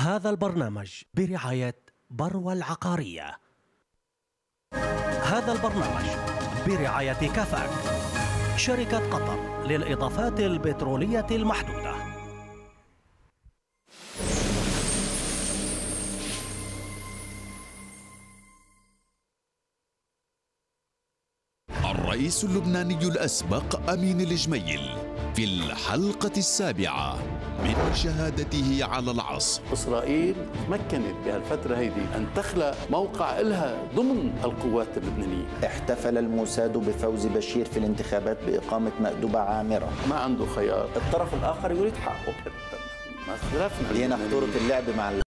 هذا البرنامج برعاية بروى العقارية. هذا البرنامج برعاية كافاك، شركة قطر للإضافات البترولية المحدودة. الرئيس اللبناني الأسبق أمين الجميل في الحلقة السابعة من شهادته على العصر. إسرائيل تمكنت بهالفترة هيدي أن تخلق موقع إلها ضمن القوات اللبنانية. احتفل الموساد بفوز بشير في الانتخابات بإقامة مأدبة عامرة. ما عنده خيار، الطرف الآخر يريد حقه. ما اختلفنا. لينا خطورة اللعب مع